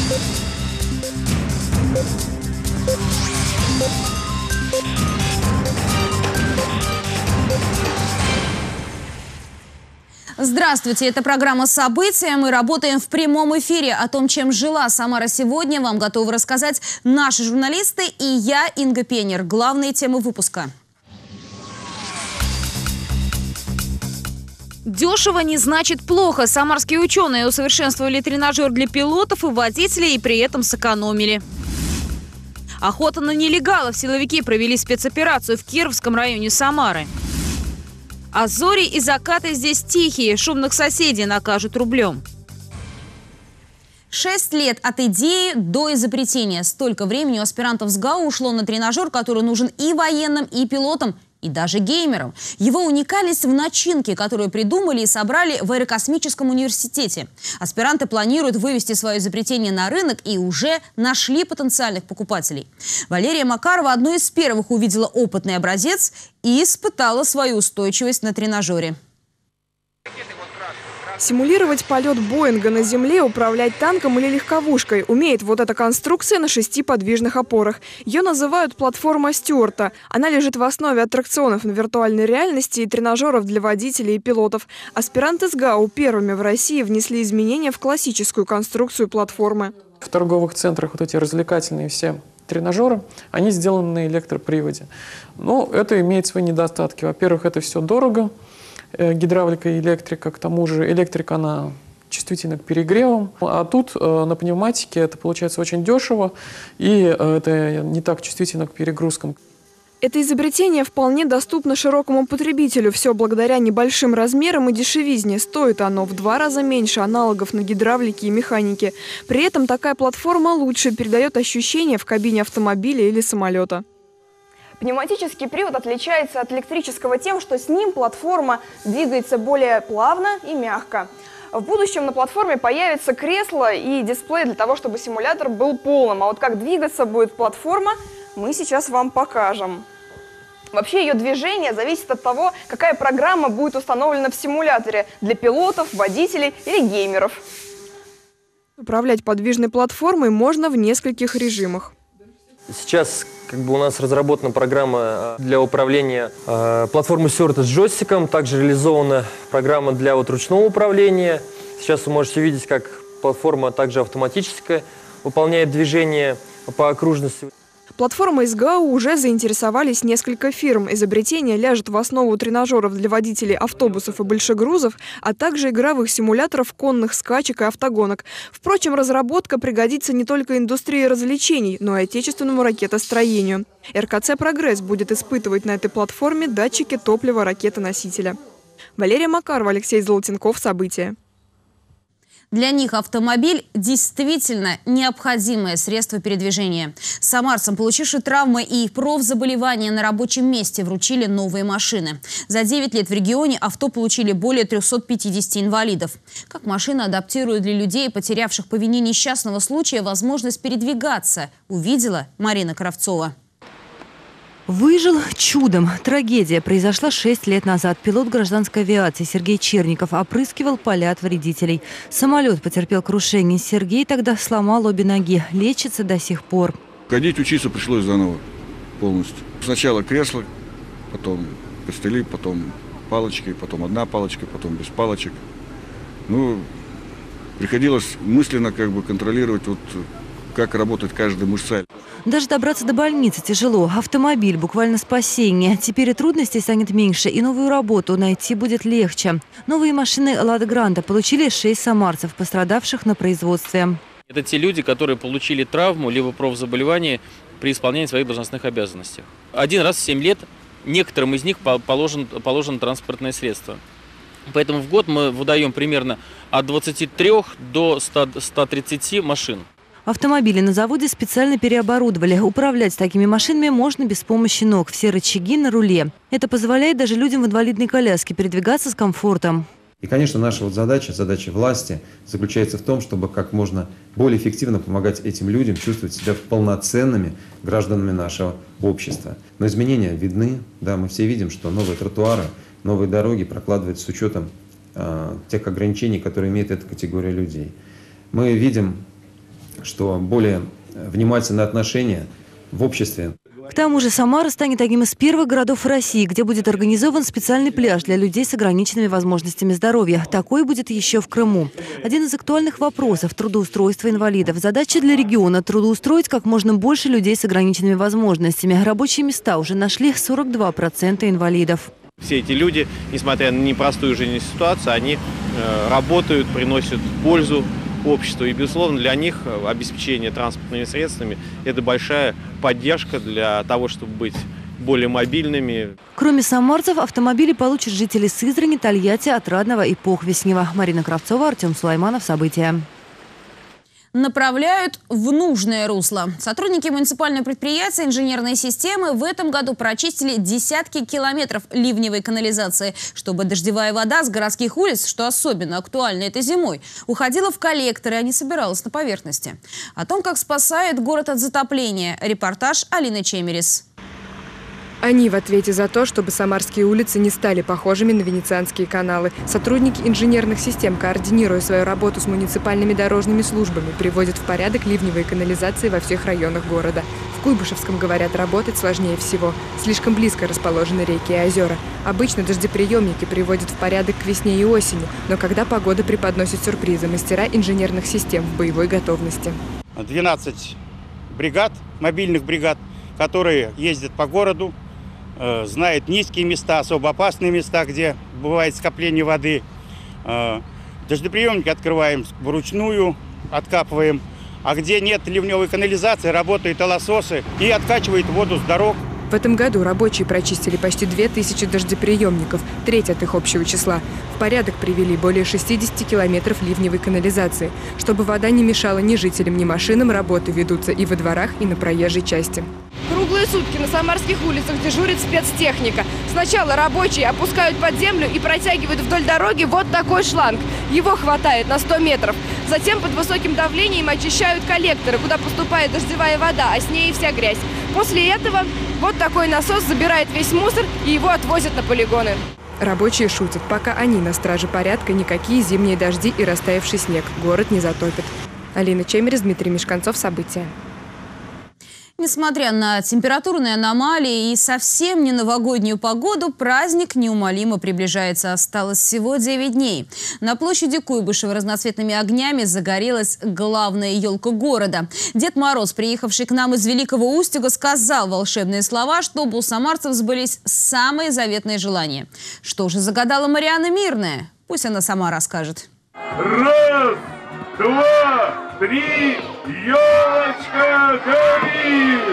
Здравствуйте, это программа «События». Мы работаем в прямом эфире. О том, чем жила Самара сегодня, вам готовы рассказать наши журналисты и я, Инга Пенер. Главные темы выпуска. Дешево не значит плохо. Самарские ученые усовершенствовали тренажер для пилотов и водителей и при этом сэкономили. Охота на нелегалов. Силовики провели спецоперацию в Кировском районе Самары. А зори и закаты здесь тихие. Шумных соседей накажут рублем. 6 лет от идеи до изобретения. Столько времени у аспирантов СГАУ ушло на тренажер, который нужен и военным, и пилотам, и даже геймерам. Его уникальность в начинке, которую придумали и собрали в Аэрокосмическом университете. Аспиранты планируют вывести свое изобретение на рынок и уже нашли потенциальных покупателей. Валерия Макарова одной из первых увидела опытный образец и испытала свою устойчивость на тренажере. Симулировать полет Боинга на земле, управлять танком или легковушкой умеет вот эта конструкция на 6 подвижных опорах. Ее называют платформа Стюарта. Она лежит в основе аттракционов на виртуальной реальности и тренажеров для водителей и пилотов. Аспиранты СГАУ первыми в России внесли изменения в классическую конструкцию платформы. В торговых центрах вот эти развлекательные все тренажеры, они сделаны на электроприводе. Но это имеет свои недостатки. Во-первых, это все дорого. Гидравлика и электрика, к тому же электрика, она чувствительна к перегревам. А тут на пневматике это получается очень дешево, и это не так чувствительно к перегрузкам. Это изобретение вполне доступно широкому потребителю. Все благодаря небольшим размерам и дешевизне. Стоит оно в 2 раза меньше аналогов на гидравлике и механике. При этом такая платформа лучше передает ощущения в кабине автомобиля или самолета. Пневматический привод отличается от электрического тем, что с ним платформа двигается более плавно и мягко. В будущем на платформе появится кресло и дисплей для того, чтобы симулятор был полным. А вот как двигаться будет платформа, мы сейчас вам покажем. Вообще ее движение зависит от того, какая программа будет установлена в симуляторе для пилотов, водителей или геймеров. Управлять подвижной платформой можно в нескольких режимах. Сейчас у нас разработана программа для управления платформой Стюарта с джойстиком. Также реализована программа для ручного управления. Сейчас вы можете видеть, как платформа также автоматическая выполняет движение по окружности. Платформой СГАУ уже заинтересовались несколько фирм. Изобретение ляжет в основу тренажеров для водителей автобусов и большегрузов, а также игровых симуляторов конных скачек и автогонок. Впрочем, разработка пригодится не только индустрии развлечений, но и отечественному ракетостроению. РКЦ «Прогресс» будет испытывать на этой платформе датчики топлива ракеты-носителя. Валерия Макарова, Алексей Золотенков. События. Для них автомобиль действительно необходимое средство передвижения. Самарцам, получившим травмы и профзаболевания на рабочем месте, вручили новые машины. За 9 лет в регионе авто получили более 350 инвалидов. Как машина адаптирует для людей, потерявших по вине несчастного случая возможность передвигаться, увидела Марина Кравцова. Выжил чудом. Трагедия произошла 6 лет назад. Пилот гражданской авиации Сергей Черников опрыскивал поля от вредителей. Самолет потерпел крушение. Сергей тогда сломал обе ноги. Лечится до сих пор. Ходить, учиться пришлось заново полностью. Сначала кресло, потом костыли, потом палочки, потом одна палочка, потом без палочек. Приходилось мысленно контролировать, как работает каждая мышца. Даже добраться до больницы тяжело. Автомобиль буквально спасение. Теперь и трудностей станет меньше, и новую работу найти будет легче. Новые машины «Лада Гранта» получили 6 самарцев, пострадавших на производстве. Это те люди, которые получили травму либо профзаболевание при исполнении своих должностных обязанностей. 1 раз в 7 лет некоторым из них положено транспортное средство. Поэтому в год мы выдаем примерно от 23 до 130 машин. Автомобили на заводе специально переоборудовали. Управлять такими машинами можно без помощи ног. Все рычаги на руле. Это позволяет даже людям в инвалидной коляске передвигаться с комфортом. И, конечно, наша задача власти заключается в том, чтобы как можно более эффективно помогать этим людям чувствовать себя полноценными гражданами нашего общества. Но изменения видны. Да, мы все видим, что новые тротуары, новые дороги прокладываются с учетом тех ограничений, которые имеет эта категория людей. Мы видим что более внимательное отношение в обществе. К тому же Самара станет одним из первых городов России, где будет организован специальный пляж для людей с ограниченными возможностями здоровья. Такой будет еще в Крыму. Один из актуальных вопросов – трудоустройство инвалидов. Задача для региона – трудоустроить как можно больше людей с ограниченными возможностями. Рабочие места уже нашли 42% инвалидов. Все эти люди, несмотря на непростую жизненную ситуацию, они работают, приносят пользу обществу. И, безусловно, для них обеспечение транспортными средствами – это большая поддержка для того, чтобы быть более мобильными. Кроме самарцев, автомобили получат жители Сызрани, Тольятти, Отрадного и Похвеснева. Марина Кравцова, Артем Сулайманов. События. Направляют в нужное русло. Сотрудники муниципального предприятия инженерной системы в этом году прочистили десятки километров ливневой канализации, чтобы дождевая вода с городских улиц, что особенно актуально этой зимой, уходила в коллекторы, а не собиралась на поверхности. О том, как спасает город от затопления, репортаж Алины Чемерис. Они в ответе за то, чтобы самарские улицы не стали похожими на венецианские каналы. Сотрудники инженерных систем, координируя свою работу с муниципальными дорожными службами, приводят в порядок ливневые канализации во всех районах города. В Куйбышевском, говорят, работать сложнее всего. Слишком близко расположены реки и озера. Обычно дождеприемники приводят в порядок к весне и осени, но когда погода преподносит сюрпризы, мастера инженерных систем в боевой готовности. 12 бригад, мобильных бригад, которые ездят по городу, знают низкие места, особо опасные места, где бывает скопление воды. Дождеприемники открываем вручную, откапываем. А где нет ливневой канализации, работают толососы и откачивают воду с дорог. В этом году рабочие прочистили почти 2000 дождеприемников, треть от их общего числа. В порядок привели более 60 километров ливневой канализации. Чтобы вода не мешала ни жителям, ни машинам, работы ведутся и во дворах, и на проезжей части. Круглые сутки на самарских улицах дежурит спецтехника. Сначала рабочие опускают под землю и протягивают вдоль дороги вот такой шланг. Его хватает на 100 метров. Затем под высоким давлением очищают коллекторы, куда поступает дождевая вода, а с ней и вся грязь. После этого вот такой насос забирает весь мусор и его отвозят на полигоны. Рабочие шутят, пока они на страже порядка, никакие зимние дожди и растаявший снег город не затопит. Алина Чемерис, Дмитрий Мишканцов. События. Несмотря на температурные аномалии и совсем не новогоднюю погоду, праздник неумолимо приближается. Осталось всего 9 дней. На площади Куйбышева разноцветными огнями загорелась главная елка города. Дед Мороз, приехавший к нам из Великого Устюга, сказал волшебные слова, чтобы у самарцев сбылись самые заветные желания. Что же загадала Марианна Мирная? Пусть она сама расскажет. Раз, два, три, елочка горит!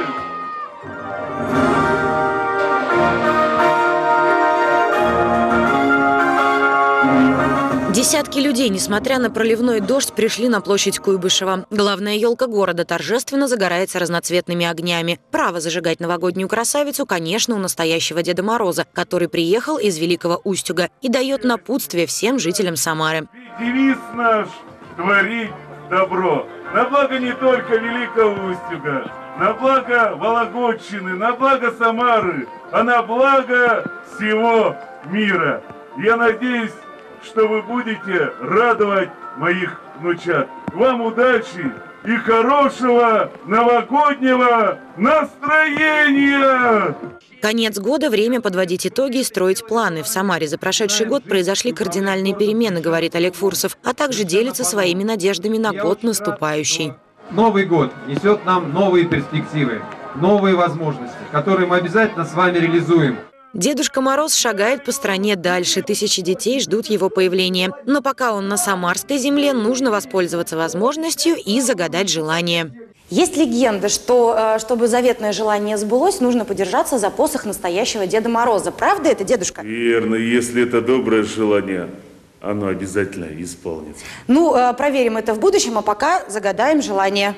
Десятки людей, несмотря на проливной дождь, пришли на площадь Куйбышева. Главная елка города торжественно загорается разноцветными огнями. Право зажигать новогоднюю красавицу, конечно, у настоящего Деда Мороза, который приехал из Великого Устюга и дает напутствие всем жителям Самары. Девиз наш – творить добро. На благо не только Великого Устюга, на благо Вологодчины, на благо Самары, а на благо всего мира. Я надеюсь, что вы будете радовать моих внучат. Вам удачи и хорошего новогоднего настроения! Конец года – время подводить итоги и строить планы. В Самаре за прошедший год произошли кардинальные перемены, говорит Олег Фурсов, а также делится своими надеждами на год наступающий. Новый год несет нам новые перспективы, новые возможности, которые мы обязательно с вами реализуем. Дедушка Мороз шагает по стране дальше. Тысячи детей ждут его появления. Но пока он на самарской земле, нужно воспользоваться возможностью и загадать желание. Есть легенда, что чтобы заветное желание сбылось, нужно подержаться за посох настоящего Деда Мороза. Правда это, дедушка? Верно, если это доброе желание, оно обязательно исполнится. Ну, проверим это в будущем, а пока загадаем желание.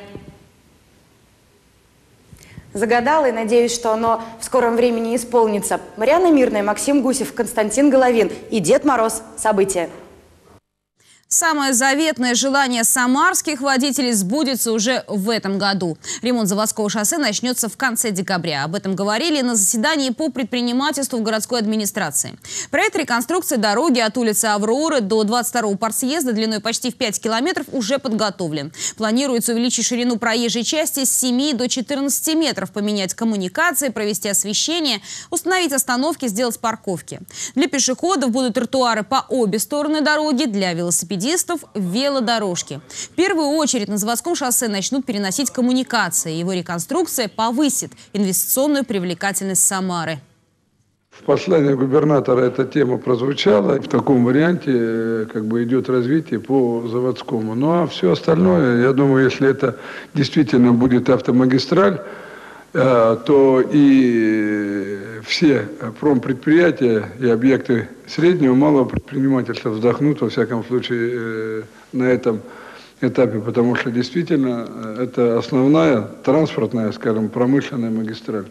Загадала и надеюсь, что оно в скором времени исполнится. Марианна Мирная, Максим Гусев, Константин Головин и Дед Мороз. События. Самое заветное желание самарских водителей сбудется уже в этом году. Ремонт заводского шоссе начнется в конце декабря. Об этом говорили на заседании по предпринимательству в городской администрации. Проект реконструкции дороги от улицы Авроры до 22-го партсъезда длиной почти в 5 километров уже подготовлен. Планируется увеличить ширину проезжей части с 7 до 14 метров, поменять коммуникации, провести освещение, установить остановки, сделать парковки. Для пешеходов будут тротуары по обе стороны дороги, для велосипедистов велодорожки. В первую очередь на заводском шоссе начнут переносить коммуникации. Его реконструкция повысит инвестиционную привлекательность Самары. В послании губернатора эта тема прозвучала. В таком варианте идет развитие по заводскому. Ну а все остальное, я думаю, если это действительно будет автомагистраль, то и все промпредприятия и объекты среднего и малого предпринимательства вздохнут, во всяком случае, на этом этапе, потому что действительно это основная транспортная, промышленная магистраль.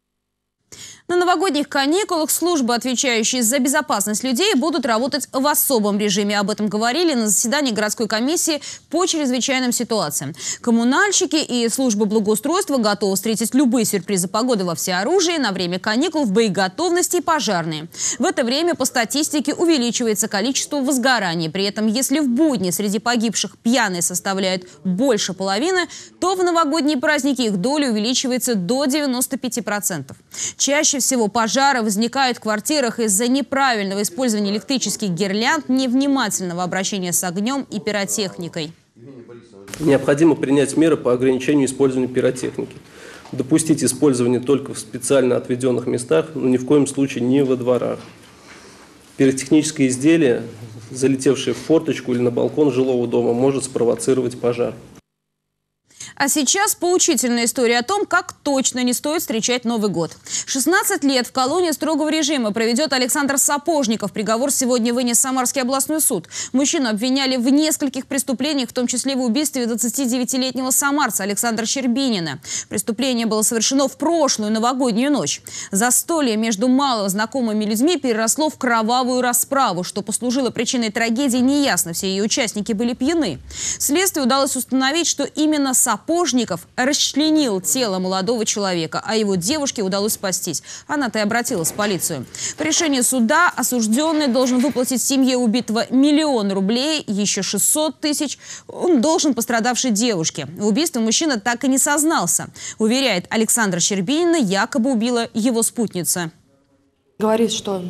На новогодних каникулах службы, отвечающие за безопасность людей, будут работать в особом режиме. Об этом говорили на заседании городской комиссии по чрезвычайным ситуациям. Коммунальщики и службы благоустройства готовы встретить любые сюрпризы погоды во всеоружии. На время каникул в боеготовности и пожарные. В это время по статистике увеличивается количество возгораний. При этом, если в будни среди погибших пьяные составляют больше половины, то в новогодние праздники их доля увеличивается до 95%. Чаще всего пожары возникают в квартирах из-за неправильного использования электрических гирлянд, невнимательного обращения с огнем и пиротехникой. Необходимо принять меры по ограничению использования пиротехники. Допустить использование только в специально отведенных местах, но ни в коем случае не во дворах. Пиротехническое изделие, залетевшее в форточку или на балкон жилого дома, может спровоцировать пожар. А сейчас поучительная история о том, как точно не стоит встречать Новый год. 16 лет в колонии строгого режима проведет Александр Сапожников. Приговор сегодня вынес Самарский областной суд. Мужчину обвиняли в нескольких преступлениях, в том числе в убийстве 29-летнего самарца Александра Щербинина. Преступление было совершено в прошлую новогоднюю ночь. Застолье между мало знакомыми людьми переросло в кровавую расправу. Что послужило причиной трагедии, неясно. Все ее участники были пьяны. Следствию удалось установить, что именно Сапожников расчленил тело молодого человека, а его девушке удалось спастись. Она-то и обратилась в полицию. По решению суда осужденный должен выплатить семье убитого 1 000 000 рублей, еще 600 тысяч он должен пострадавшей девушке. В убийстве мужчина так и не сознался. Уверяет, Александра Щербинина якобы убила его спутница. Говорит, что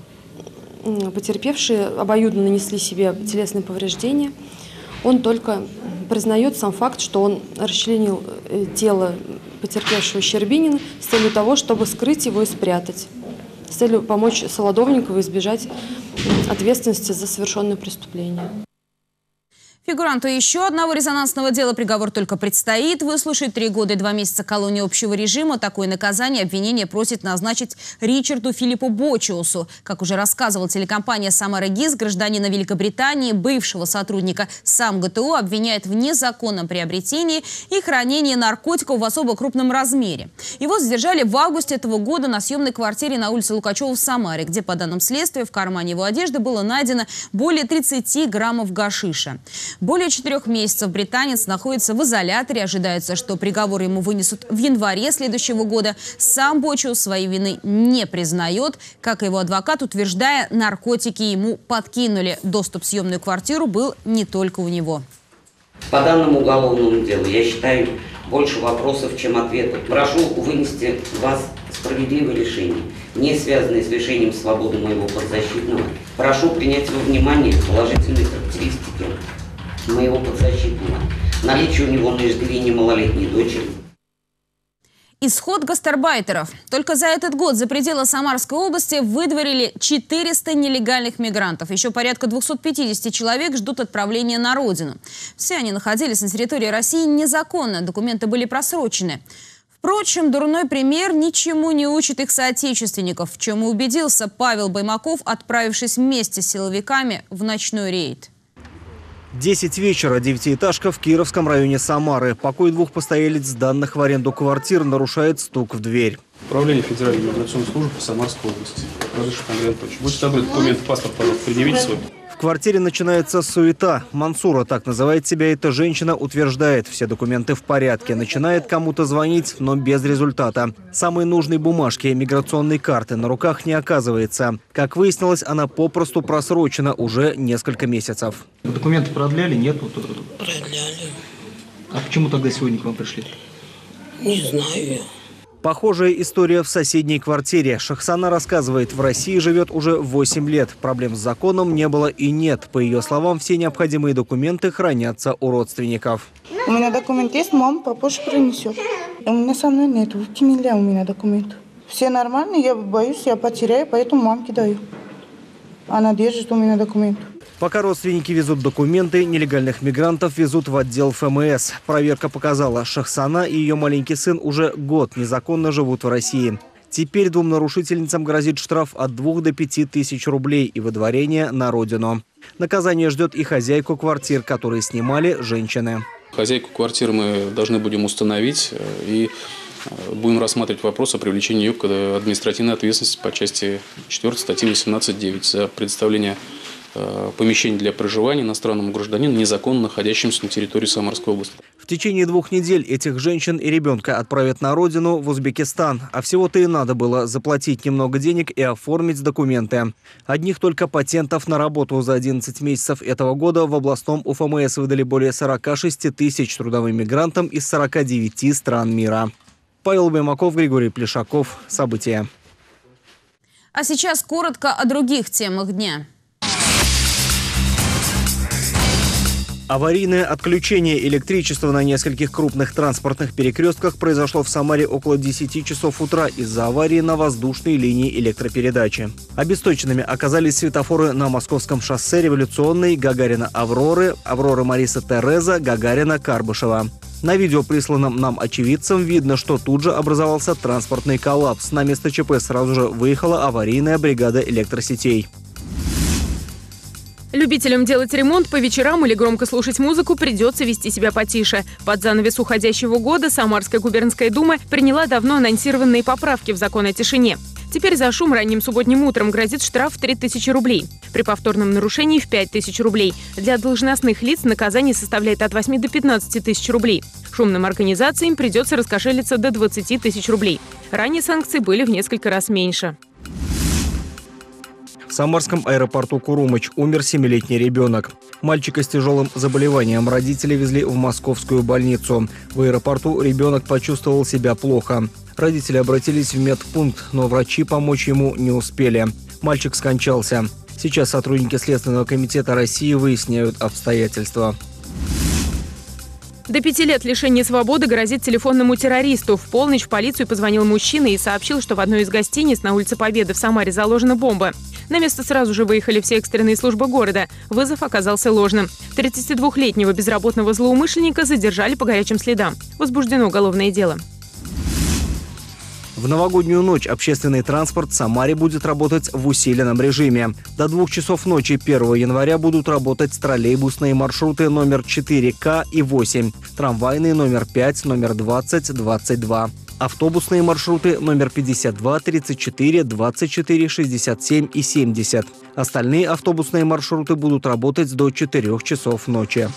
потерпевшие обоюдно нанесли себе телесные повреждения. Он только признает сам факт, что он расчленил тело потерпевшего Щербинина с целью того, чтобы скрыть его и спрятать, с целью помочь Солодовникову избежать ответственности за совершенное преступление. Фигуранту еще одного резонансного дела приговор только предстоит выслушать. 3 года и 2 месяца колонии общего режима. Такое наказание обвинение просит назначить Ричарду Филиппу Бочиусу. Как уже рассказывала телекомпания «Самара ГИС», гражданина Великобритании, бывшего сотрудника СамГТУ, обвиняет в незаконном приобретении и хранении наркотиков в особо крупном размере. Его задержали в августе этого года на съемной квартире на улице Лукачева в Самаре, где, по данным следствия, в кармане его одежды было найдено более 30 граммов гашиша. Более 4 месяцев британец находится в изоляторе. Ожидается, что приговор ему вынесут в январе следующего года. Сам Бочиус своей вины не признает. Как его адвокат, утверждая, наркотики ему подкинули. Доступ в съемную квартиру был не только у него. По данному уголовному делу, я считаю, больше вопросов, чем ответов. Прошу вынести вас справедливое решение, не связанное с лишением свободы моего подзащитного. Прошу принять во внимание положительные характеристики моего подзащитного. Наличие у него на иждивении малолетней дочери. Исход гастарбайтеров. Только за этот год за пределы Самарской области выдворили 400 нелегальных мигрантов. Еще порядка 250 человек ждут отправления на родину. Все они находились на территории России незаконно. Документы были просрочены. Впрочем, дурной пример ничему не учит их соотечественников, в чем и убедился Павел Баймаков, отправившись вместе с силовиками в ночной рейд. 10 вечера, 9-этажка в Кировском районе Самары. Покой 2 постоялец, сданных в аренду квартир, нарушает стук в дверь. Управление Федеральной миграционной службы по Самарской области. Разрешите, Андрей Анатольевич. Будете забрать документы, паспорт, пожалуйста, предъявите свой. В квартире начинается суета. Мансура, так называет себя эта женщина, утверждает, все документы в порядке. Начинает кому-то звонить, но без результата. Самой нужной бумажки, миграционной карты, на руках не оказывается. Как выяснилось, она попросту просрочена уже несколько месяцев. Документы продляли? Нет? Продляли. А почему тогда сегодня к вам пришли? Не знаю. Похожая история в соседней квартире. Шахсана рассказывает, в России живет уже 8 лет. Проблем с законом не было и нет. По ее словам, все необходимые документы хранятся у родственников. У меня документ есть, мама попозже принесет. У меня со мной нет, нельзя у меня документ. Все нормально, я боюсь, я потеряю, поэтому мамке даю. Она держит у меня документ. Пока родственники везут документы, нелегальных мигрантов везут в отдел ФМС. Проверка показала, Шахсана и ее маленький сын уже год незаконно живут в России. Теперь двум нарушительницам грозит штраф от 2 до 5 тысяч рублей и выдворение на родину. Наказание ждет и хозяйку квартир, которые снимали женщины. Хозяйку квартир мы должны будем установить и будем рассматривать вопрос о привлечении ее к административной ответственности по части 4 статьи 18.9 за предоставление помещений для проживания иностранному гражданину, незаконно находящемуся на территории Самарской области. В течение 2 недель этих женщин и ребенка отправят на родину в Узбекистан. А всего-то и надо было заплатить немного денег и оформить документы. Одних только патентов на работу за 11 месяцев этого года в областном УФМС выдали более 46 тысяч трудовым мигрантам из 49 стран мира. Павел Баймаков, Григорий Плешаков. События. А сейчас коротко о других темах дня. Аварийное отключение электричества на нескольких крупных транспортных перекрестках произошло в Самаре около 10 часов утра из-за аварии на воздушной линии электропередачи. Обесточенными оказались светофоры на Московском шоссе Революционной, Гагарина-Авроры, Авроры-Мариса Тереза, Гагарина-Карбышева. На видео, присланном нам очевидцам, видно, что тут же образовался транспортный коллапс. На место ЧП сразу же выехала аварийная бригада электросетей. Любителям делать ремонт по вечерам или громко слушать музыку придется вести себя потише. Под занавес уходящего года Самарская губернская дума приняла давно анонсированные поправки в закон о тишине. Теперь за шум ранним субботним утром грозит штраф в 3000 рублей. При повторном нарушении в 5000 рублей. Для должностных лиц наказание составляет от 8 до 15 тысяч рублей. Шумным организациям придется раскошелиться до 20 тысяч рублей. Ранее санкции были в несколько раз меньше. В Самарском аэропорту Курумыч умер 7-летний ребенок. Мальчика с тяжелым заболеванием родители везли в московскую больницу. В аэропорту ребенок почувствовал себя плохо. Родители обратились в медпункт, но врачи помочь ему не успели. Мальчик скончался. Сейчас сотрудники Следственного комитета России выясняют обстоятельства. До 5 лет лишения свободы грозит телефонному террористу. В полночь в полицию позвонил мужчина и сообщил, что в одной из гостиниц на улице Победы в Самаре заложена бомба. На место сразу же выехали все экстренные службы города. Вызов оказался ложным. 32-летнего безработного злоумышленника задержали по горячим следам. Возбуждено уголовное дело. В новогоднюю ночь общественный транспорт в Самаре будет работать в усиленном режиме. До 2 часов ночи 1 января будут работать троллейбусные маршруты номер 4К и 8, трамвайные номер 5, номер 20, 22. Автобусные маршруты номер 52, 34, 24, 67 и 70. Остальные автобусные маршруты будут работать до 4 часов ночи.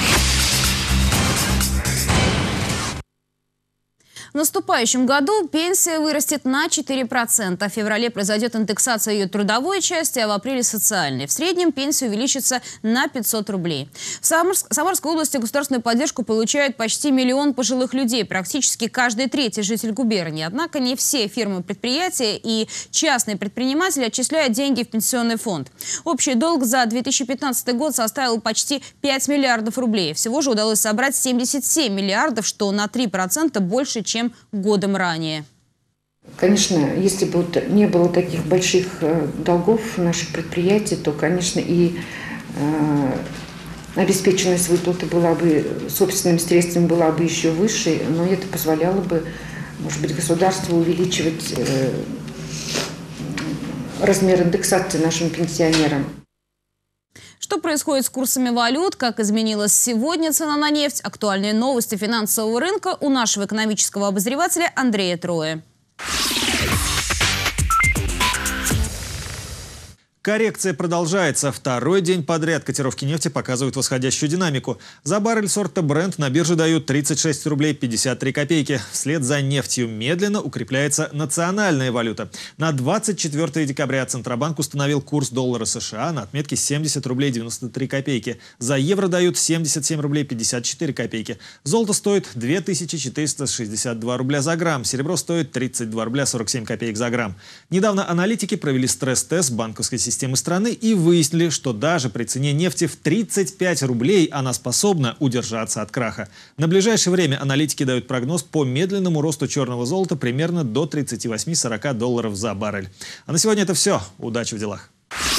В наступающем году пенсия вырастет на 4%. В феврале произойдет индексация ее трудовой части, а в апреле социальной. В среднем пенсия увеличится на 500 рублей. В Самарской области государственную поддержку получают почти 1 миллион пожилых людей, практически каждый третий житель губернии. Однако не все фирмы, предприятия и частные предприниматели отчисляют деньги в пенсионный фонд. Общий долг за 2015 год составил почти 5 миллиардов рублей. Всего же удалось собрать 77 миллиардов, что на 3% больше, чем годом ранее. Конечно, если бы не было таких больших долгов наших предприятий, то, конечно, и обеспеченность выплаты была бы собственными средствами была бы еще выше, но это позволяло бы, может быть, государству увеличивать размер индексации нашим пенсионерам. Что происходит с курсами валют, как изменилась сегодня цена на нефть, актуальные новости финансового рынка у нашего экономического обозревателя Андрея Троя. Коррекция продолжается. Второй день подряд котировки нефти показывают восходящую динамику. За баррель сорта Brent на бирже дают 36 рублей 53 копейки. Вслед за нефтью медленно укрепляется национальная валюта. На 24 декабря Центробанк установил курс доллара США на отметке 70 рублей 93 копейки. За евро дают 77 рублей 54 копейки. Золото стоит 2462 рубля за грамм. Серебро стоит 32 рубля 47 копеек за грамм. Недавно аналитики провели стресс-тест банковской системы страны и выяснили, что даже при цене нефти в 35 рублей она способна удержаться от краха. На ближайшее время аналитики дают прогноз по медленному росту черного золота примерно до 38-40 долларов за баррель. А на сегодня это все. Удачи в делах.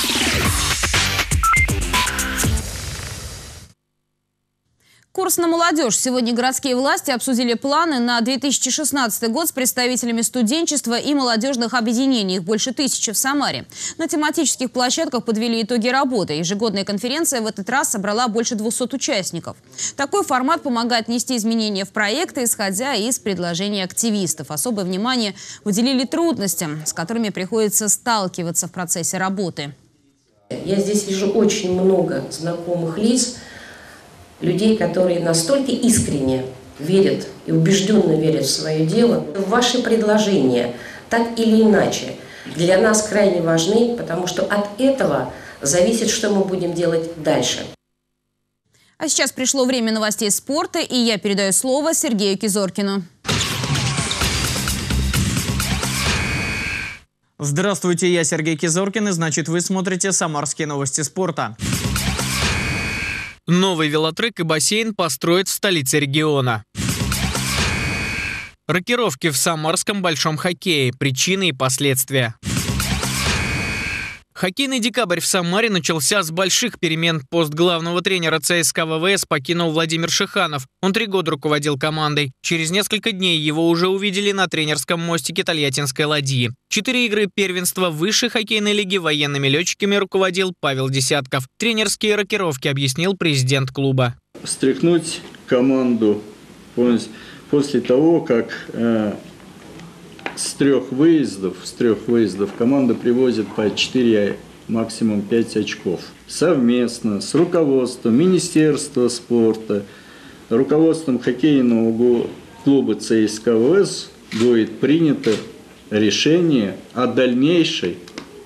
Курс на молодежь. Сегодня городские власти обсудили планы на 2016 год с представителями студенчества и молодежных объединений. Их больше 1000 в Самаре. На тематических площадках подвели итоги работы. Ежегодная конференция в этот раз собрала больше 200 участников. Такой формат помогает внести изменения в проекты, исходя из предложений активистов. Особое внимание уделили трудностям, с которыми приходится сталкиваться в процессе работы. Я здесь вижу очень много знакомых лиц, людей, которые настолько искренне верят и убежденно верят в свое дело. Ваши предложения, так или иначе, для нас крайне важны, потому что от этого зависит, что мы будем делать дальше. А сейчас пришло время новостей спорта, и я передаю слово Сергею Кизоркину. Здравствуйте, я Сергей Кизоркин, и значит вы смотрите «Самарские новости спорта». Новый велотрек и бассейн построят в столице региона. Рокировки в самарском большом хоккее. Причины и последствия. Хоккейный декабрь в Самаре начался с больших перемен. Пост главного тренера ЦСКА ВВС покинул Владимир Шиханов. Он 3 года руководил командой. Через несколько дней его уже увидели на тренерском мостике Тольяттинской ладьи. 4 игры первенства высшей хоккейной лиги военными летчиками руководил Павел Десятков. Тренерские рокировки объяснил президент клуба. Встряхнуть команду после того, как с трех выездов команда привозит по 4, максимум 5 очков. Совместно с руководством Министерства спорта, руководством хоккейного клуба ЦСКА ВВС будет принято решение о дальнейшей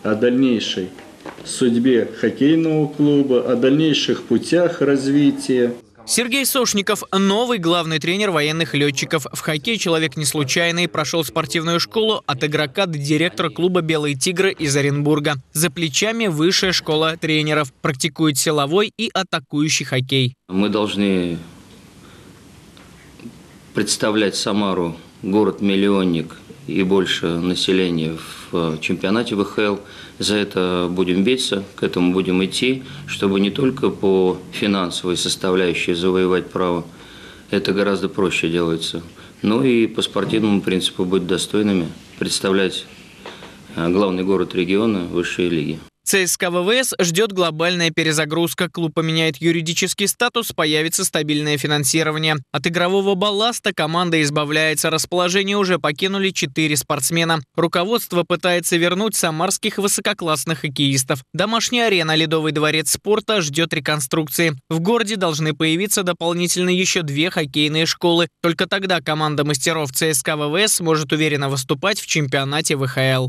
судьбе хоккейного клуба, о дальнейших путях развития. Сергей Сошников – новый главный тренер военных летчиков. В хоккей человек не случайный, прошел спортивную школу от игрока до директора клуба «Белые тигры» из Оренбурга. За плечами высшая школа тренеров. Практикует силовой и атакующий хоккей. Мы должны представлять Самару, город-миллионник и больше населения в чемпионате ВХЛ. За это будем биться, к этому будем идти, чтобы не только по финансовой составляющей завоевать право, это гораздо проще делается, но и по спортивному принципу быть достойными, представлять главный город региона в высшей лиге. ЦСКА ВВС ждет глобальная перезагрузка. Клуб поменяет юридический статус, появится стабильное финансирование. От игрового балласта команда избавляется. Расположение уже покинули 4 спортсмена. Руководство пытается вернуть самарских высококлассных хоккеистов. Домашняя арена «Ледовый дворец спорта» ждет реконструкции. В городе должны появиться дополнительно еще 2 хоккейные школы. Только тогда команда мастеров ЦСКА ВВС сможет уверенно выступать в чемпионате ВХЛ.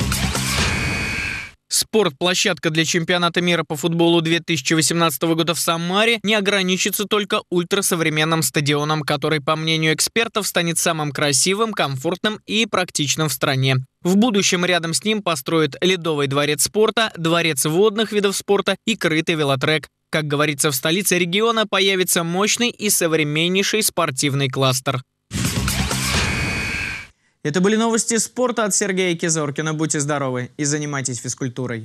Спортплощадка для чемпионата мира по футболу 2018 года в Самаре не ограничится только ультрасовременным стадионом, который, по мнению экспертов, станет самым красивым, комфортным и практичным в стране. В будущем рядом с ним построят Ледовый дворец спорта, дворец водных видов спорта и крытый велотрек. Как говорится, в столице региона появится мощный и современнейший спортивный кластер. Это были новости спорта от Сергея Кизоркина. Будьте здоровы и занимайтесь физкультурой.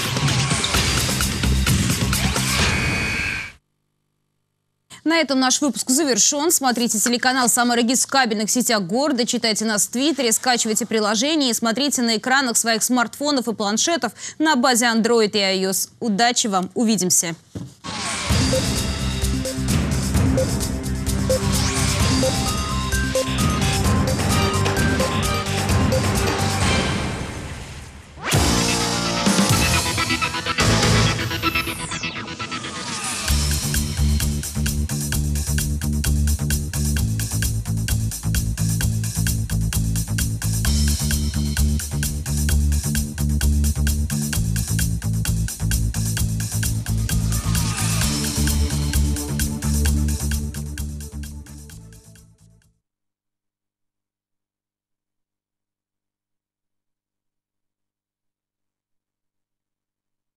На этом наш выпуск завершен. Смотрите телеканал «Самара-Гиз» в кабельных сетях города, читайте нас в Твиттере, скачивайте приложения и смотрите на экранах своих смартфонов и планшетов на базе Android и iOS. Удачи вам! Увидимся!